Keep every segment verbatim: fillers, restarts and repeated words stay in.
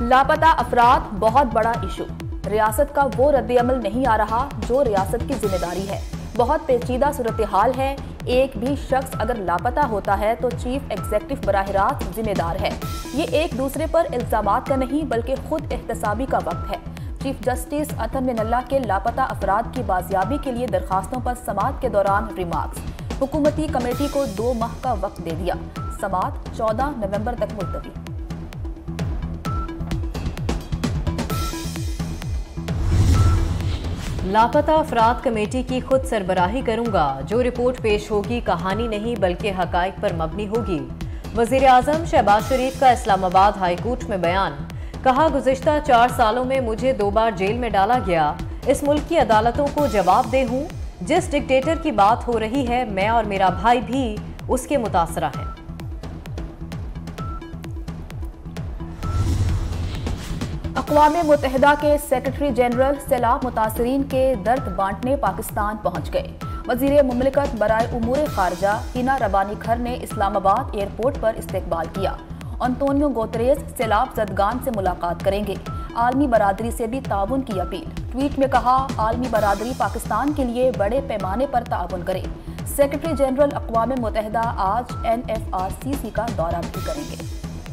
लापता अफराद बहुत बड़ा इशू। रियासत का वो रद्द-ए-अमल नहीं आ रहा जो रियासत की जिम्मेदारी है। बहुत पेचीदा सूरत हाल है। एक भी शख्स अगर लापता होता है तो चीफ एग्जीक्यूटिव बराह रास्त जिम्मेदार है। ये एक दूसरे पर इल्जामात का नहीं बल्कि खुद एहतसाबी का वक्त है। चीफ जस्टिस अतन मिनल्ला के लापता अफराद की बाजियाबी के लिए दरखास्तों पर समाअत के दौरान रिमार्क्स। हुकूमती कमेटी को दो माह का वक्त दे दिया। समाअत चौदह नवंबर तक मुलतवी। लापता अफराद कमेटी की खुद सरबराही करूंगा। जो रिपोर्ट पेश होगी कहानी नहीं बल्कि हकाइक पर मबनी होगी। वजीर आजम शहबाज शरीफ का इस्लामाबाद हाई कोर्ट में बयान। कहा, गुज़िश्ता चार सालों में मुझे दो बार जेल में डाला गया। इस मुल्क की अदालतों को जवाबदेह हूँ। जिस डिक्टेटर की बात हो रही है मैं और मेरा भाई भी उसके मुतासरा हैं। अक़वाम मुत्तहिदा के सेक्रेटरी जनरल सैलाब मुतासरीन के दर्द बांटने पाकिस्तान पहुंच गए। वज़ीर मुमलिकत बराए उमूर खारजा हिना रबानी खर ने इस्लामाबाद एयरपोर्ट पर इस्तकबाल किया। अंतोनियो गुतेरेस सैलाब ज़दगान से मुलाकात करेंगे। आलमी बरादरी से भी ताउन की अपील। ट्वीट में कहा, आलमी बरादरी पाकिस्तान के लिए बड़े पैमाने पर ताउन करे। सेक्रेटरी जनरल अक़वाम मुत्तहिदा आज N F R C C का दौरा भी करेंगे।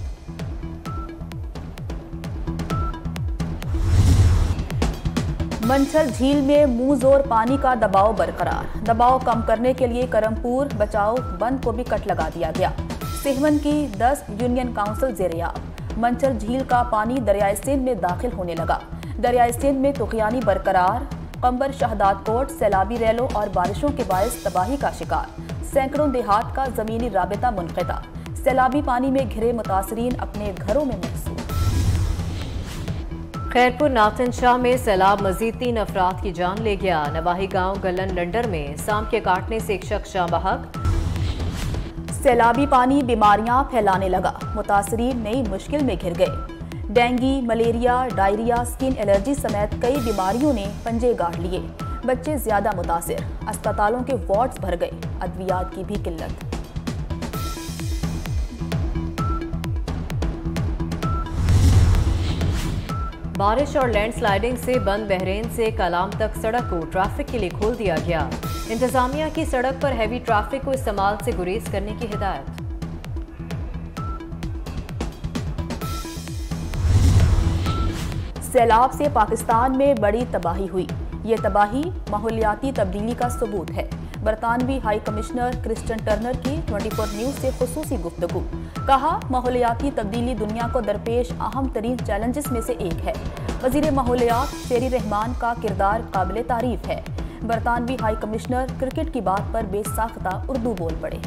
मंछल झील में मुंह जोर पानी का दबाव बरकरार। दबाव कम करने के लिए करमपुर बचाव बंद को भी कट लगा दिया गया। सिहवन की दस यूनियन काउंसिल ज़ेर-ए-आब। मंछल झील का पानी दरियाए सिंध में दाखिल होने लगा। दरियाए सिंध में तुग़यानी बरकरार। कंबर शहदाद कोट सैलाबी रैलों और बारिशों के बायस तबाही का शिकार। सैकड़ों देहात का जमीनी राबिता मुनक़ता। सैलाबी पानी में घिरे मुतासरीन अपने घरों में महसूस। खैरपुर नाथन शाह में सैलाब मजीद तीन अफराद की जान ले गया। नवाही गांव गलन लंडर में सांप के काटने से एक शख्स जाँ बहक। सैलाबी पानी बीमारियां फैलाने लगा। मुतासरीन नई मुश्किल में घिर गए। Dengue, malaria, diarrhoea, skin allergy समेत कई बीमारियों ने पंजे गाड़ लिए। बच्चे ज्यादा मुतासिर। अस्पतालों के वार्ड्स भर गए। अद्वियात की भी किल्लत। बारिश और लैंडस्लाइडिंग से बंद बहरीन से कलाम तक सड़क को ट्रैफिक के लिए खोल दिया गया। इंतजामिया की सड़क पर हैवी ट्रैफिक को इस्तेमाल से गुरेज करने की हिदायत। सैलाब से पाकिस्तान में बड़ी तबाही हुई। ये तबाही माहौलियाती तब्दीली का सबूत है। बरतानवी हाई कमिश्नर क्रिस्टन टर्नर की चौबीस न्यूज से खुसूसी गुफ्तगू। कहा, माहौलियाती तब्दीली दुनिया को दरपेश अहम तरीन चैलेंजेस में से एक है। वजीर माहौलियात शेरी रहमान का किरदार काबिल तारीफ है। बरतानवी हाई कमिश्नर क्रिकेट की बात पर बेसाख्ता उर्दू बोल पड़े।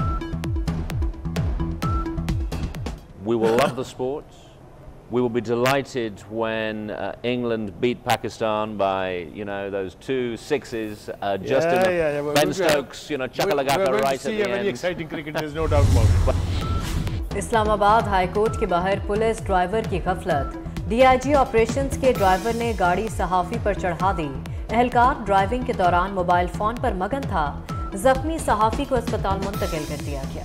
We will love the sports. We will be delighted when uh, England beat Pakistan by, you know, those two sixes, uh, just yeah, in the yeah, yeah. Ben Stokes, you know, chakalagaka right right at the end. Very exciting cricket, there's no doubt about it. Islamabad high court के बाहर police driver की गफलत। DIG operations के driver ने गाड़ी सहाफी पर चढ़ा दी। एहलकार driving के दौरान मोबाइल फोन पर मगन था। जख्मी सहाफी को अस्पताल मुंतकिल कर दिया गया।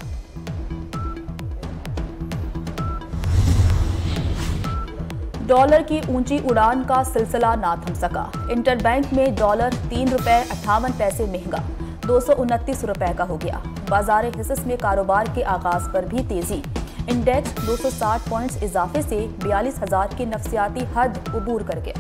डॉलर की ऊंची उड़ान का सिलसिला ना थम सका। इंटरबैंक में डॉलर तीन रुपए अट्ठावन पैसे महंगा दो सौ उनतीस रुपए का हो गया। बाजार हिस्स में कारोबार के आगाज पर भी तेजी। इंडेक्स दो सौ साठ पॉइंट्स इजाफे से बयालीस हजार की नफसियाती हद उबूर कर गया।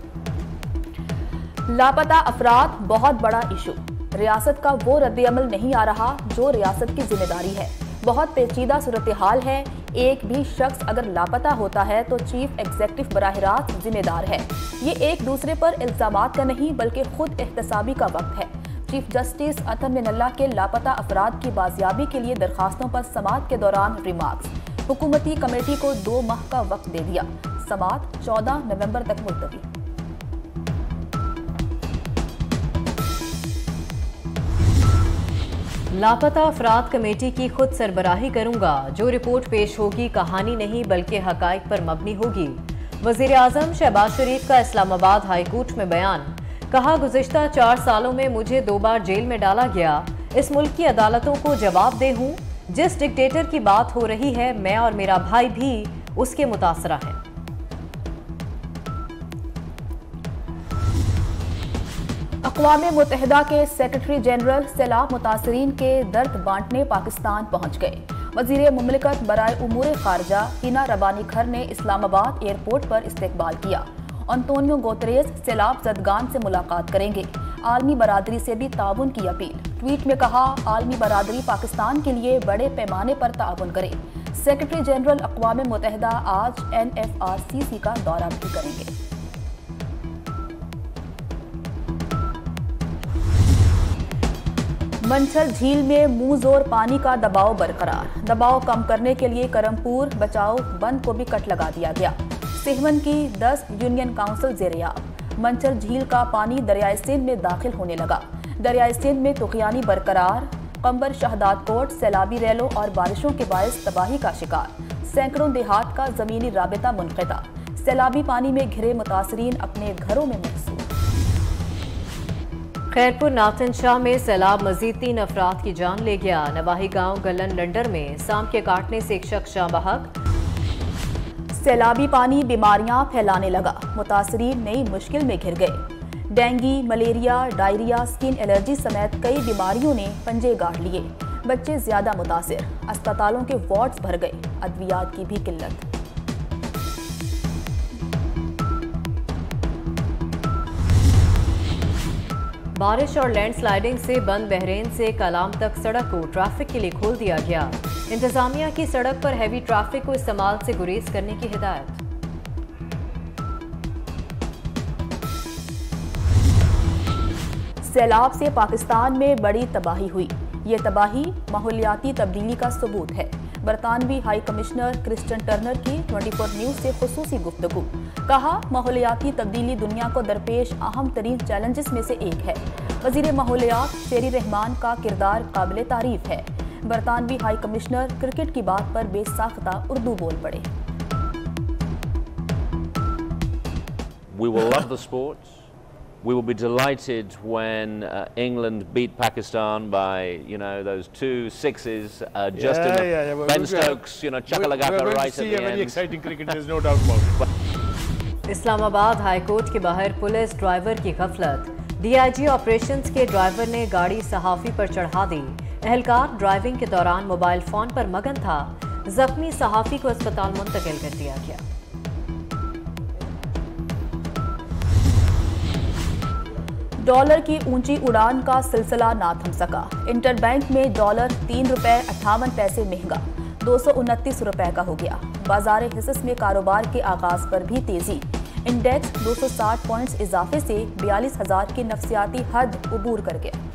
लापता अफराद बहुत बड़ा इशू। रियासत का वो रद्द-ए-अमल नहीं आ रहा जो रियासत की जिम्मेदारी है। बहुत पेचीदा सूरत हाल है। एक भी शख्स अगर लापता होता है तो चीफ एग्जीक्यूटिव बराह रास्त जिम्मेदार है। ये एक दूसरे पर इल्जामात का नहीं बल्कि खुद एहतसाबी का वक्त है। चीफ जस्टिस अतन मिनल्ला के लापता अफराद की बाजियाबी के लिए दरखास्तों पर समाअत के दौरान रिमार्क्स। हुकूमती कमेटी को दो माह का वक्त दे दिया। समाअत चौदह नवंबर तक मुलतवी। लापता अफराद कमेटी की खुद सरबराही करूंगा। जो रिपोर्ट पेश होगी कहानी नहीं बल्कि हकाइक पर मबनी होगी। वजीर आजम शहबाज शरीफ का इस्लामाबाद हाई कोर्ट में बयान। कहा, गुज़िश्ता चार सालों में मुझे दो बार जेल में डाला गया। इस मुल्क की अदालतों को जवाबदेह हूँ। जिस डिक्टेटर की बात हो रही है मैं और मेरा भाई भी उसके मुतासरा हैं। अक़वाम मुत्तहिदा के सेक्रेटरी जनरल सैलाब मुतासरीन के दर्द बांटने पाकिस्तान पहुंच गए। वज़ीर मुमलिकत बराए उमूर खारजा हिना रबानी खर ने इस्लामाबाद एयरपोर्ट पर इस्तकबाल किया। अंतोनियो गुतेरेस सैलाब ज़दगान से मुलाकात करेंगे। आलमी बरादरी से भी ताउन की अपील। ट्वीट में कहा, आलमी बरादरी पाकिस्तान के लिए बड़े पैमाने पर ताउन करे। सेक्रेटरी जनरल अक़वाम मुत्तहिदा आज N F R C C का दौरा भी करेंगे। मंछल झील में मुंह जोर पानी का दबाव बरकरार। दबाव कम करने के लिए करमपुर बचाव बंद को भी कट लगा दिया गया। सिहवन की दस यूनियन काउंसिल ज़ेरियाब। मंछल झील का पानी दरियाई सिंध में दाखिल होने लगा। दरियाई सिंध में तुग़यानी बरकरार। कंबर शहदाद कोट सैलाबी रैलों और बारिशों के बायस तबाही का शिकार। सैकड़ों देहात का जमीनी राबिता मुनक़ता। सैलाबी पानी में घिरे मुतासरीन अपने घरों में महसूस। खैरपुर नाथन शाह में सैलाब मजीद तीन अफराद की जान ले गया। नवाही गांव गलन लंडर में सांप के काटने से एक शख्स जाँ बहक। सैलाबी पानी बीमारियां फैलाने लगा। मुतासरीन नई मुश्किल में घिर गए। Dengue, malaria, diarrhoea, skin allergy समेत कई बीमारियों ने पंजे गाड़ लिए। बच्चे ज्यादा मुतासिर। अस्पतालों के वार्ड्स भर गए। अद्वियात की भी किल्लत। बारिश और लैंडस्लाइडिंग से बंद बहरीन से कलाम तक सड़क को ट्रैफिक के लिए खोल दिया गया। इंतजामिया की सड़क पर हैवी ट्रैफिक को इस्तेमाल से गुरेज करने की हिदायत। सैलाब से पाकिस्तान में बड़ी तबाही हुई। ये तबाही माहौलियाती तब्दीली का सबूत है। बरतानवी हाई कमिश्नर क्रिस्टन टर्नर की चौबीस न्यूज़ से खुसूसी गुफ्तगू। कहा, माहौलियाती तब्दीली दुनिया को दरपेश अहम तरीन चैलेंजेस में से एक है। वज़ीर माहौलियात शेरी रहमान का किरदार काबिल तारीफ है। बरतानवी हाई कमिश्नर क्रिकेट की बात पर बेसाख्ता उर्दू बोल पड़े। We will love the sports. We will be delighted when uh, England beat Pakistan by, you know, those two sixes uh, just yeah, in the yeah, yeah. Ben We're, Stokes, you know, chakalagaka we're right to see at the a very end. exciting cricket. There's no doubt about it. Islamabad high court के बाहर police driver की गफलत। DIG operations के driver ने गाड़ी सहाफी पर चढ़ा दी। एहलकार driving के दौरान मोबाइल फोन पर मगन था। जख्मी सहाफी को अस्पताल मुंतकिल कर दिया गया। डॉलर की ऊंची उड़ान का सिलसिला ना थम सका। इंटरबैंक में डॉलर तीन रुपए अट्ठावन पैसे महंगा दो सौ उनतीस रुपए का हो गया। बाजार हिस्स में कारोबार के आगाज पर भी तेजी। इंडेक्स दो सौ साठ पॉइंट्स इजाफे से बयालीस हजार की नफसियाती हद उबूर कर गया।